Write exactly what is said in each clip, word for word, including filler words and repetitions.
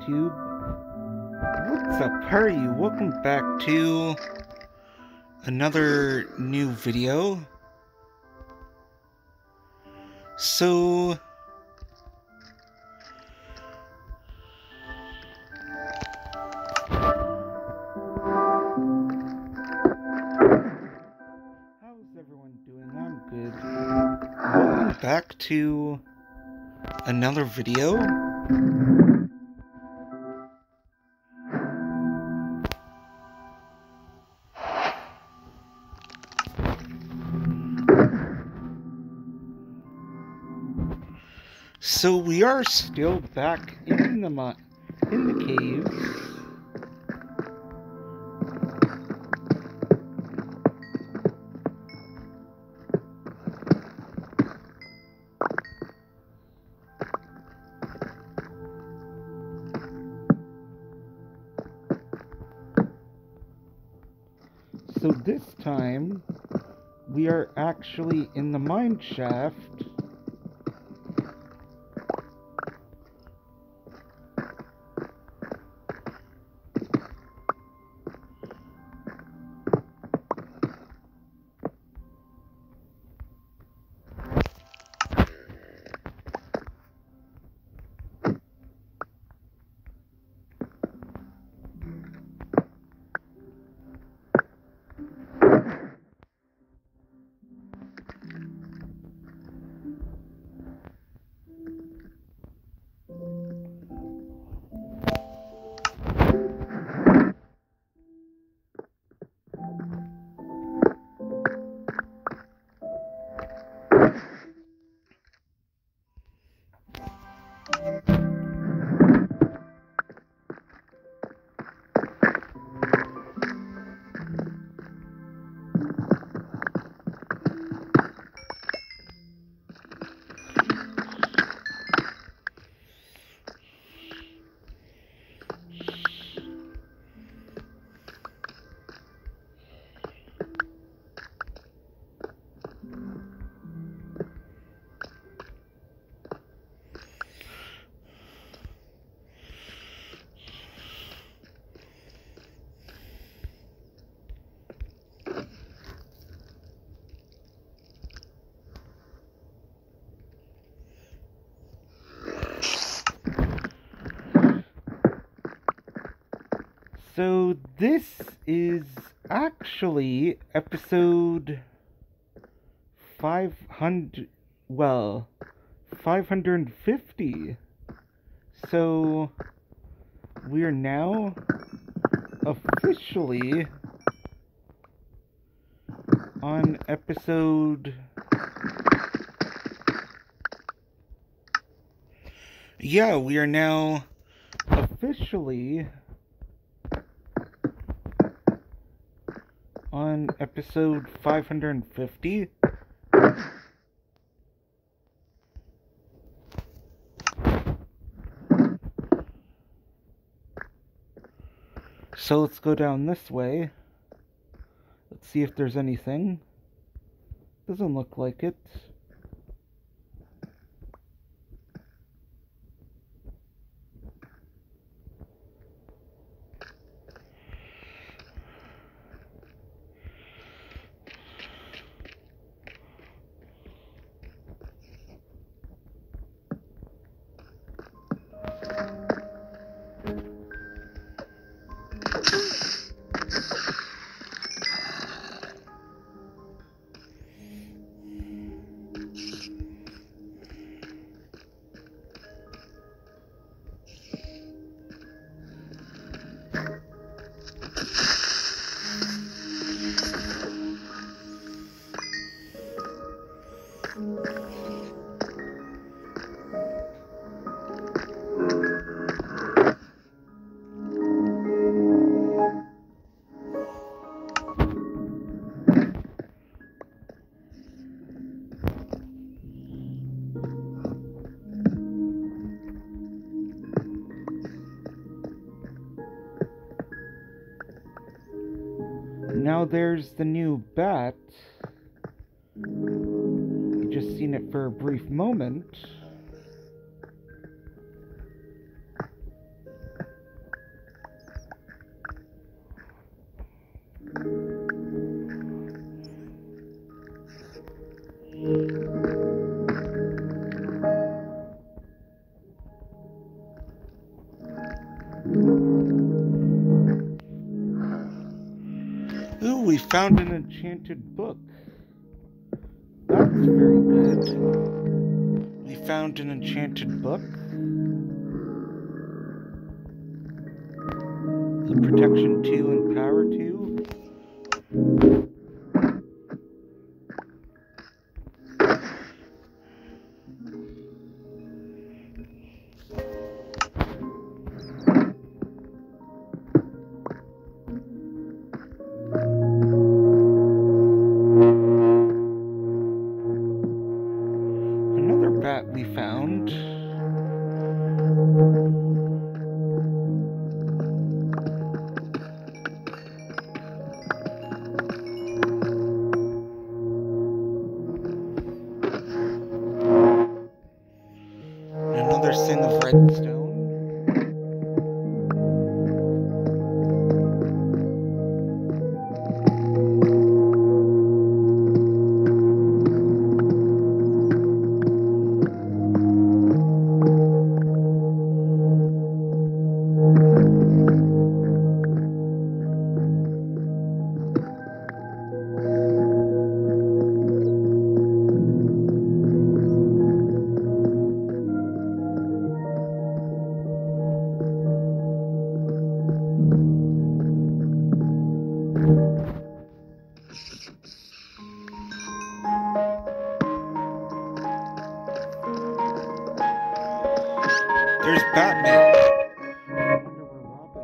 YouTube? What's up, how are you? Welcome back to another new video. So... how's everyone doing? I'm good. Welcome back to another video. So we are still back in the mi in the caves. So this time we are actually in the mine shaft. So this is actually episode five hundred, well, five hundred fifty. So we are now officially on episode, yeah, we are now officially on episode five hundred fifty. So let's go down this way. Let's see if there's anything. Doesn't look like it. Now there's the new bat. You just seen it for a brief moment. we found an enchanted book. That's very good. We found an enchanted book. The protection two and power two. Another bat we found. Another thing of redstone. There's Batman. I wonder where Robin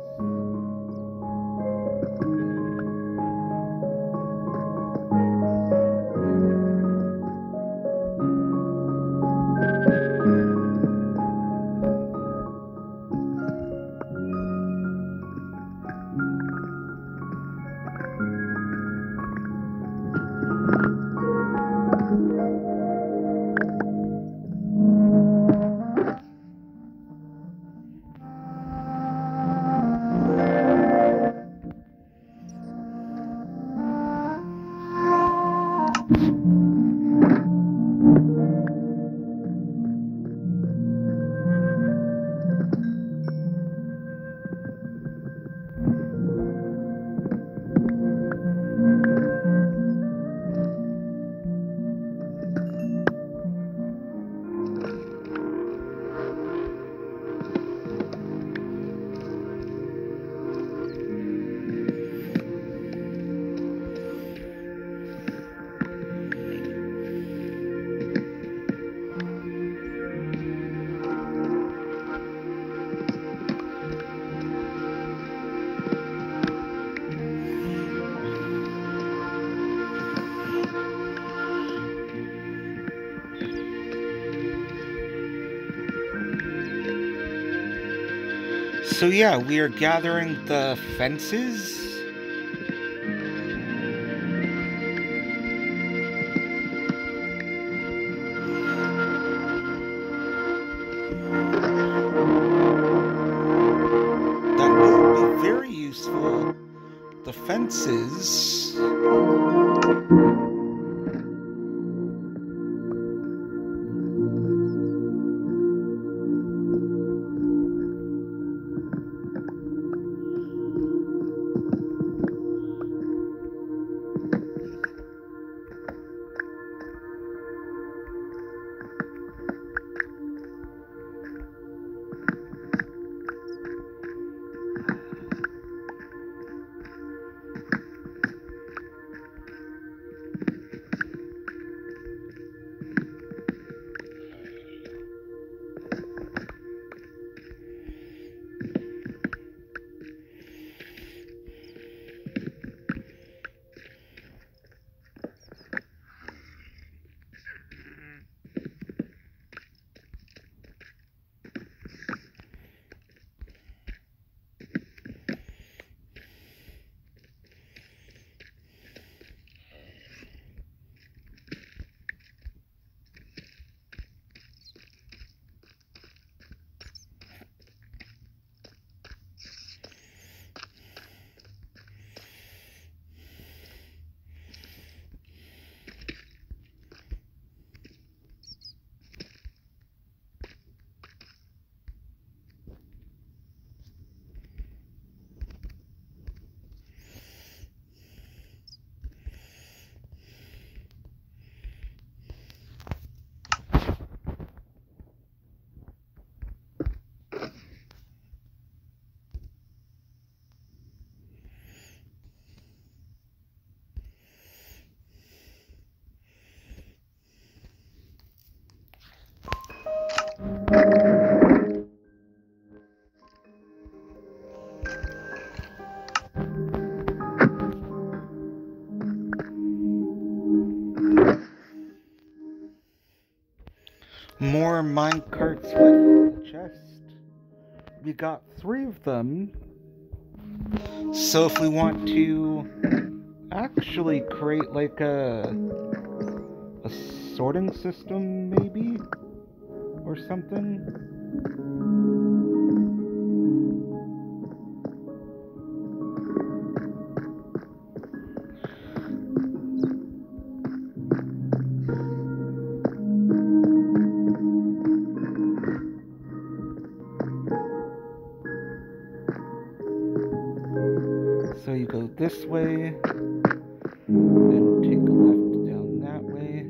So yeah, we are gathering the fences. That will be very useful. The fences. our minecarts with the chest. We got three of them. So if we want to actually create like a a sorting system maybe or something. So you go this way, then take a left down that way.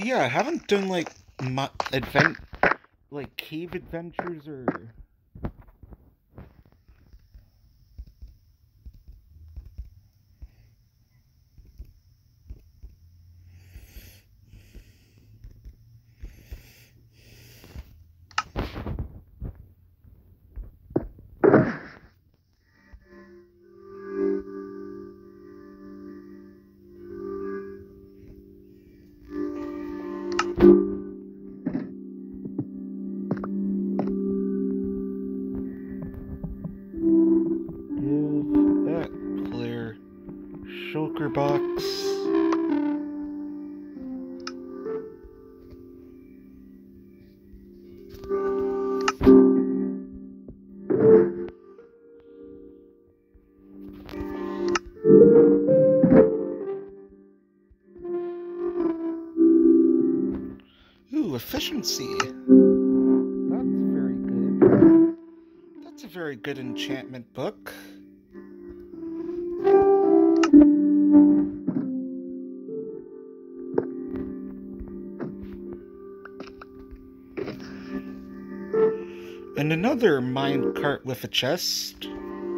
yeah, I haven't done like my advent, like cave adventures or. Give that player shulker box. Ooh, efficiency. That's very good. That's a very good enchantment book. And another minecart with a chest.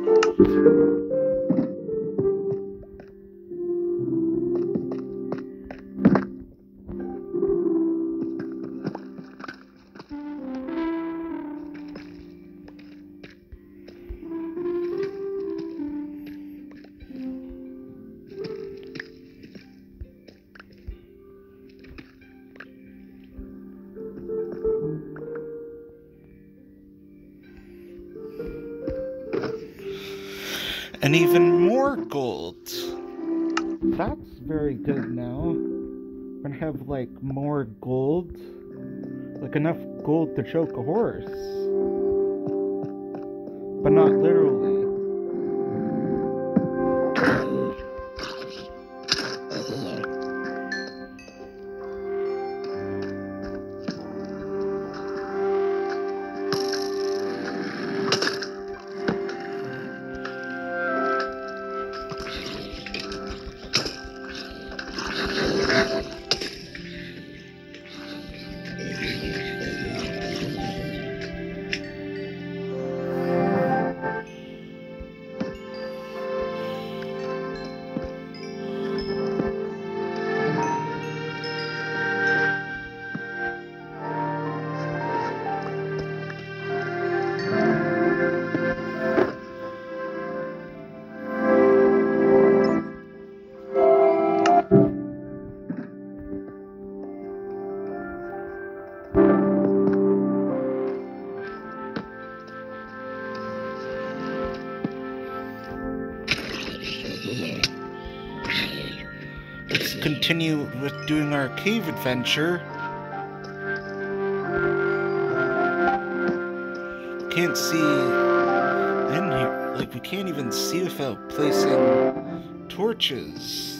And even more gold. That's very good now. We're gonna have like more gold. Like enough gold to choke a horse. But not literally. Let's continue with doing our cave adventure. Can't see in here. Like, we can't even see without placing torches.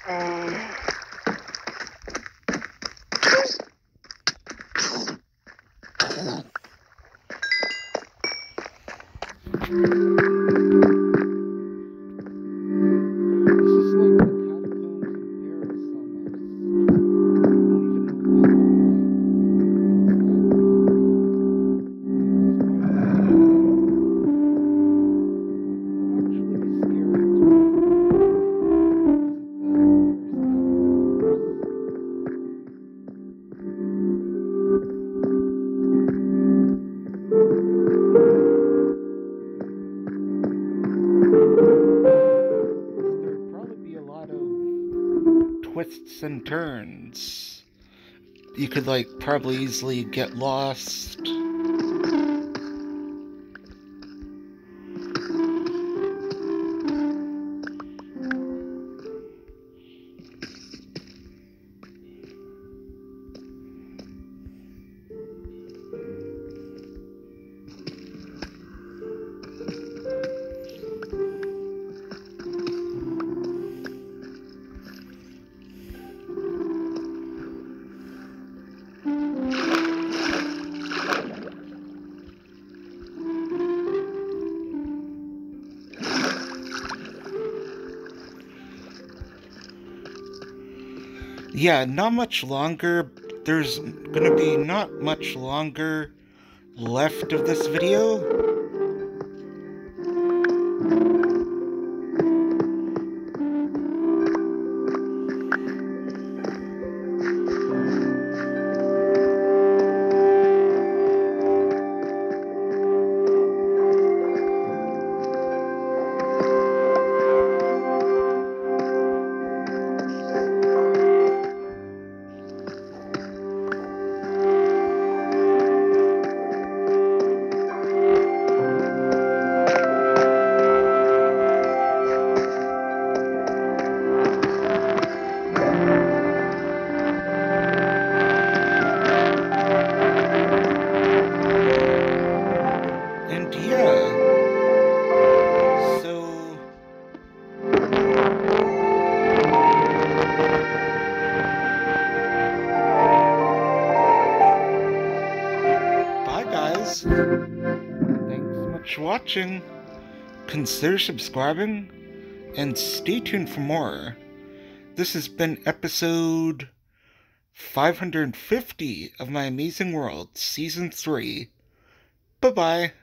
Twists and turns. You could, like, probably easily get lost. Yeah, not much longer. There's gonna be not much longer left of this video. Thanks so much for watching. Consider subscribing and stay tuned for more. This has been episode five hundred fifty of My Amazing World, Season three. Bye-bye.